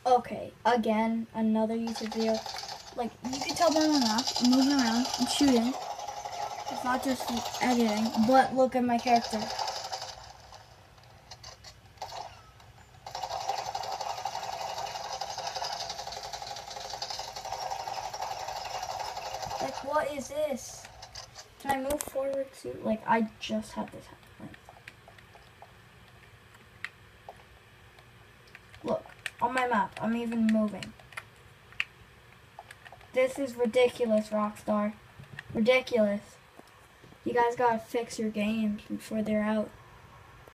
Okay, again, another YouTube video. Like, you can tell by my map, I'm moving around, I'm shooting. It's not just editing, but look at my character. Like, what is this? Can I move forward to, like, I just had this happen. Look, on my map, I'm even moving. This is ridiculous, Rockstar. Ridiculous. You guys gotta fix your games before they're out.